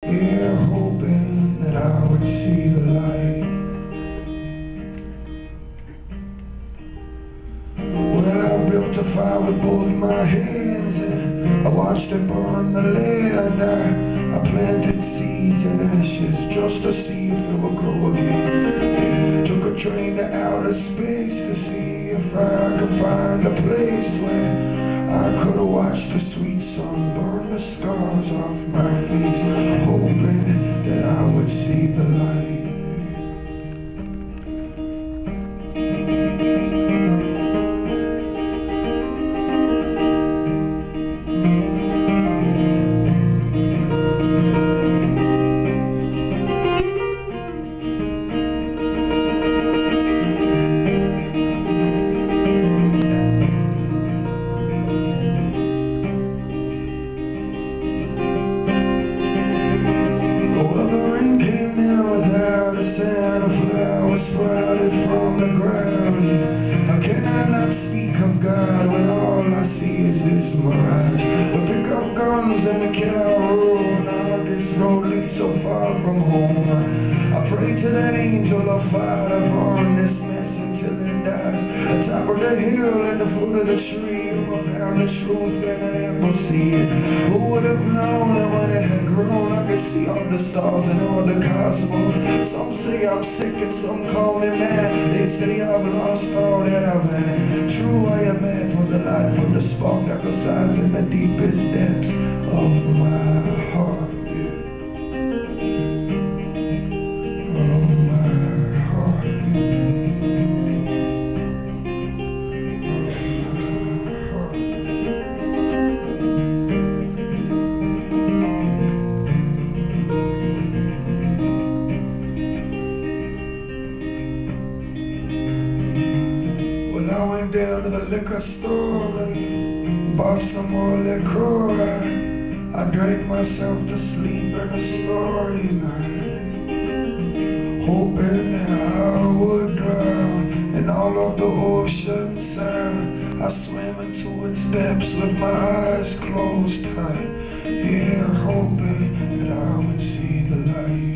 Yeah, hoping that I would see the light. Well, I built a fire with both my hands and I watched it burn the land. I planted seeds and ashes just to see if it would grow again. Yeah, took a train to outer space to see if I could find a place where I could watch the sweet sun burn the scars off my face, hoping that I would see the light. And a flower sprouted from the ground. How can I not speak of God when all I see is this mirage? We pick up guns and kill our own. Now this road leads so far from home. I pray to that angel of fire to burn this mess until it dies. Atop of the hill at the foot of the tree, I found the truth in an apple seed. Who would have known that when it had grown I could see all the stars and all the cosmos? Some say I'm sick and some call me mad. They say I've lost all that I've had. True, I am mad for the light, for the spark that resides in the deepest depths of my heart. I went down to the liquor store, bought some more liquor. I drank myself to sleep in a storyline, hoping that I would drown in all of the ocean sound. I swam into its depths with my eyes closed tight, yeah, hoping that I would see the light.